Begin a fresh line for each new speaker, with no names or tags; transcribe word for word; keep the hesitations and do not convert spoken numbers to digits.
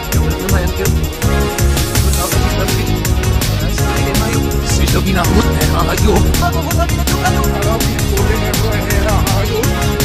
lumayan kayo. Ako di sabi. Sige mayo. Sila ginahot eh, hayo. Ako ko sabi na yung kayo. Arabi, uling ako eh, hayo.